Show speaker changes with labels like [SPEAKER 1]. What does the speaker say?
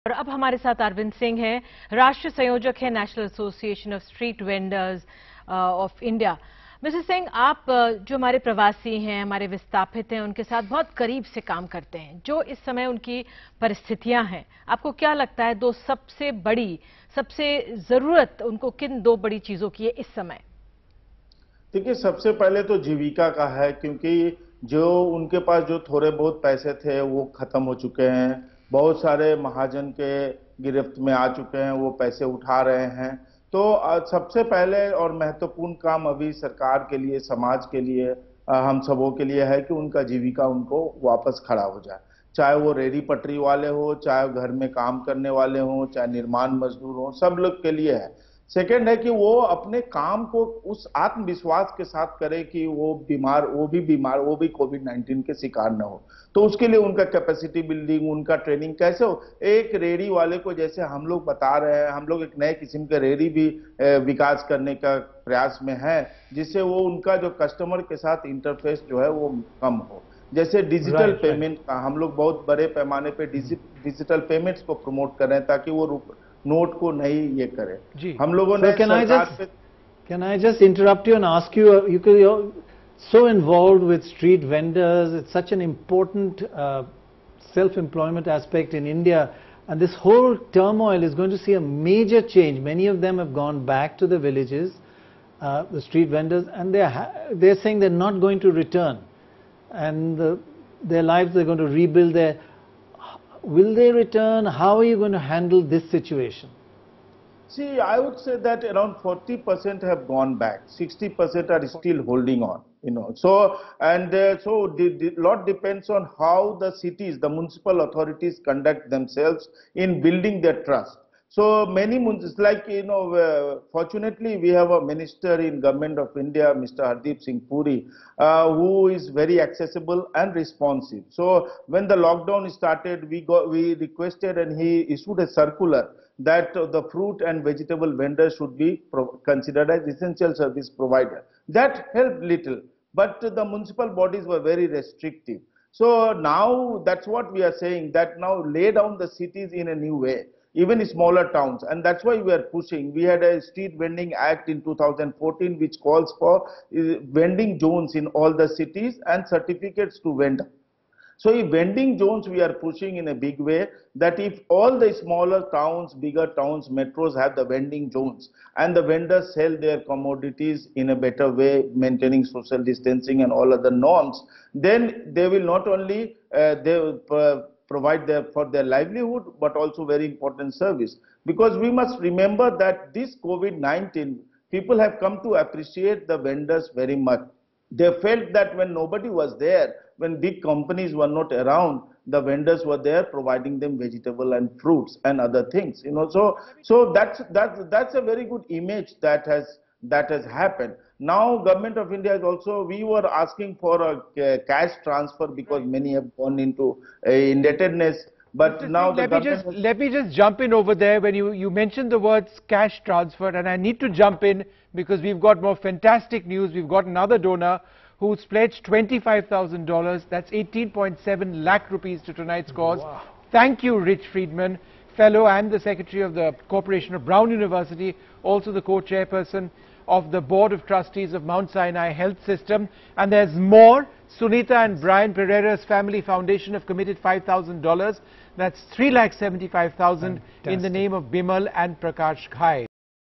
[SPEAKER 1] और अब हमारे साथ अरविंद सिंह हैं, राष्ट्रीय संयोजक हैं national association of street vendors of India. Mister Singh, आप जो हमारे प्रवासी हैं, हमारे विस्थापित हैं, उनके साथ बहुत करीब से काम करते हैं। जो इस समय उनकी परिस्थितियां हैं, आपको क्या लगता है सबसे जरूरत उनको किन दो बड़ी चीजों की है इस समय?
[SPEAKER 2] देखिए, सबसे पहले तो जीविका का है, क्योंकि जो उनके पास जो थोड़े बहुत पैसे थे वो खत्म हो चुके हैं। बहुत सारे महाजन के गिरफ्त में आ चुके हैं, वो पैसे उठा रहे हैं। तो सबसे पहले और महत्वपूर्ण काम अभी सरकार के लिए, समाज के लिए, हम सबों के लिए है कि उनका जीविका उनको वापस खड़ा हो जाए। चाहे वो रेहड़ी पटरी वाले हो, चाहे घर में काम करने वाले हो, चाहे निर्माण मजदूर हो, सब लोग के लिए है। सेकंड है कि वो अपने काम को उस आत्मविश्वास के साथ करे कि वो भी कोविड-19 के शिकार न हो। तो उसके लिए उनका कैपेसिटी बिल्डिंग, उनका ट्रेनिंग कैसे हो। एक रेहड़ी वाले को जैसे हम लोग बता रहे हैं, हम लोग एक नए किस्म के रेहड़ी भी विकास करने का प्रयास में है, जिससे वो उनका जो कस्टमर के साथ इंटरफेस जो है वो कम हो। जैसे डिजिटल पेमेंट का हम लोग बहुत बड़े पैमाने पे डिजिटल पेमेंट्स को प्रमोट कर रहे हैं, ताकि वो नोट को नहीं ये करे। हम लोगों ने
[SPEAKER 3] can I just interrupt you and ask you, you're so involved with street vendors, it's such an important self-employment aspect in India, and this whole turmoil is going to see a major change. Many of them have gone back to the villages, the street vendors, and they're saying they're not going to return, and their lives, they're going to rebuild their. Will they return? How are you going to handle this situation?
[SPEAKER 2] See, I would say that around 40% have gone back, 60% are still holding on, So, the lot depends on how the cities, the municipal authorities conduct themselves in building their trust. So many like, fortunately we have a minister in Government of India, Mr. Hardeep Singh Puri, who is very accessible and responsive. So when the lockdown started, we requested and he issued a circular that the fruit and vegetable vendors should be considered as essential service provider. That helped little, but the municipal bodies were very restrictive. So now that's what we are saying, that now lay down the cities in a new way, even smaller towns, and that's why we are pushing. We had a street vending act in 2014 which calls for vending zones in all the cities and certificates to vend. So if vending zones we are pushing in a big way, that if all the smaller towns, bigger towns, metros have the vending zones and the vendors sell their commodities in a better way, maintaining social distancing and all other norms, then they will not only provide for their livelihood, but also very important service. Because we must remember that this COVID-19, people have come to appreciate the vendors very much. They felt that when nobody was there, when big companies were not around, the vendors were there providing them vegetable and fruits and other things. So that's a very good image that has happened. Now, Government of India is also, we were asking for a cash transfer because many have gone into indebtedness. But now
[SPEAKER 4] let me just jump in over there when you mentioned the words cash transfer, and I need to jump in because we've got more fantastic news. We've got another donor who's pledged $25,000. That's 18.7 lakh rupees to tonight's cause. Wow. Thank you, Rich Friedman, fellow and the secretary of the Corporation of Brown University, also the co-chairperson of the Board of Trustees of Mount Sinai Health System. And there's more. Sunita and Brian Pereira's Family Foundation have committed $5,000. That's 3,75,000 in the name of Bimal and Prakash Ghai.